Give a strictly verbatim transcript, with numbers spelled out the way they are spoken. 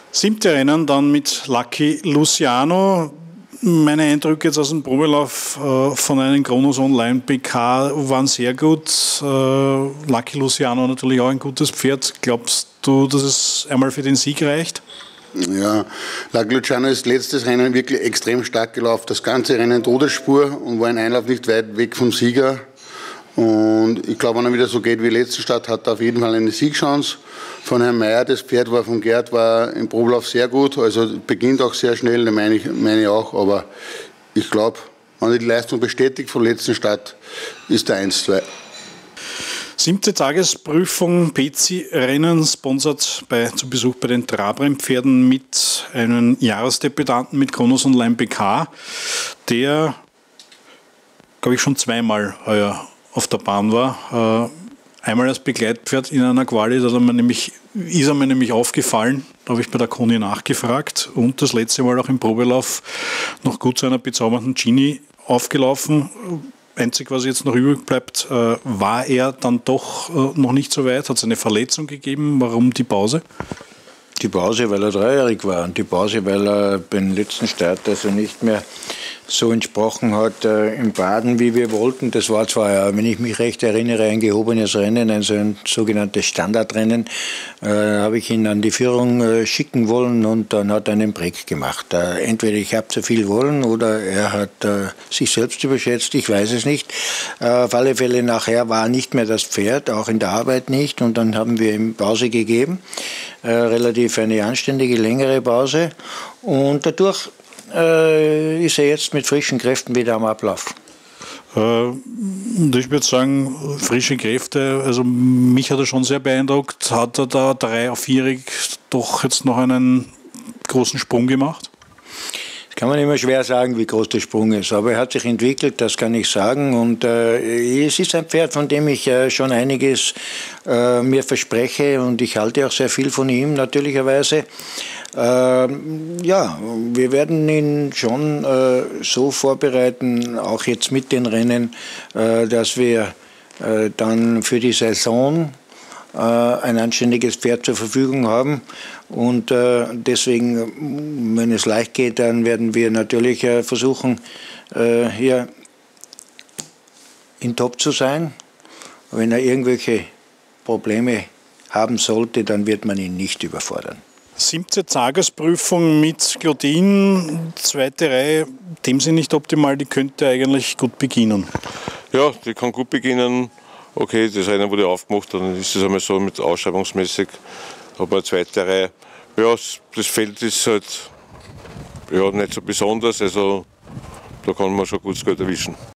Siebte Rennen dann mit Lucky Luciano. Meine Eindrücke jetzt aus dem Probelauf äh, von einem Kronos Online P K waren sehr gut. Äh, Lucky Luciano natürlich auch ein gutes Pferd. Glaubst du, dass es einmal für den Sieg reicht? Ja, Lucky Luciano ist letztes Rennen wirklich extrem stark gelaufen. Das ganze Rennen Todesspur und war ein Einlauf nicht weit weg vom Sieger. Und ich glaube, wenn er wieder so geht wie letzte Stadt, hat er auf jeden Fall eine Siegchance. Von Herrn Meyer, das Pferd war von Gerd, war im Probelauf sehr gut, also beginnt auch sehr schnell, das meine ich, meine ich auch. Aber ich glaube, wenn er die Leistung bestätigt von letzten Stadt, ist der eins zwei. Siebte Tagesprüfung P C-Rennen, sponsert bei, zu Besuch bei den Trabrennpferden mit einem Jahresdebütanten mit Kronos Online P K, der, glaube ich, schon zweimal heuer auf der Bahn war. Äh, einmal als Begleitpferd in einer Quali, da ist er mir nämlich, ist er mir nämlich aufgefallen, da habe ich bei der Conny nachgefragt, und das letzte Mal auch im Probelauf noch gut zu einer bezaubernden Genie aufgelaufen. Einzig, was jetzt noch übrig bleibt, äh, war er dann doch äh, noch nicht so weit, hat es eine Verletzung gegeben. Warum die Pause? Die Pause, weil er dreijährig war, und die Pause, weil er beim letzten Start also nicht mehr so entsprochen hat äh, im Baden, wie wir wollten. Das war zwar, ja, wenn ich mich recht erinnere, ein gehobenes Rennen, also ein sogenanntes Standardrennen. Äh, habe ich ihn an die Führung äh, schicken wollen, und dann hat er einen Break gemacht. Äh, entweder ich habe zu viel wollen oder er hat äh, sich selbst überschätzt, ich weiß es nicht. Äh, auf alle Fälle nachher war nicht mehr das Pferd, auch in der Arbeit nicht, und dann haben wir ihm Pause gegeben, äh, relativ eine anständige, längere Pause, und dadurch Äh, ist er jetzt mit frischen Kräften wieder am Ablauf. Äh, ich würde sagen, frische Kräfte, also mich hat er schon sehr beeindruckt. Hat er da drei auf vierig doch jetzt noch einen großen Sprung gemacht? Das kann man immer schwer sagen, wie groß der Sprung ist, aber er hat sich entwickelt, das kann ich sagen, und äh, es ist ein Pferd, von dem ich äh, schon einiges äh, mir verspreche, und ich halte auch sehr viel von ihm, natürlicherweise. Äh, ja, wir werden ihn schon äh, so vorbereiten, auch jetzt mit den Rennen, äh, dass wir äh, dann für die Saison äh, ein anständiges Pferd zur Verfügung haben. Und äh, deswegen, wenn es leicht geht, dann werden wir natürlich äh, versuchen, äh, hier in Top zu sein. Wenn er irgendwelche Probleme haben sollte, dann wird man ihn nicht überfordern. Siebte Tagesprüfung mit Glodin, zweite Reihe, dem sind nicht optimal, die könnte eigentlich gut beginnen. Ja, die kann gut beginnen. Okay, das Rennen wurde aufgemacht, dann ist es einmal so mit ausschreibungsmäßig. Aber eine zweite Reihe, ja, das Feld ist halt ja, nicht so besonders, also da kann man schon gutes Geld erwischen.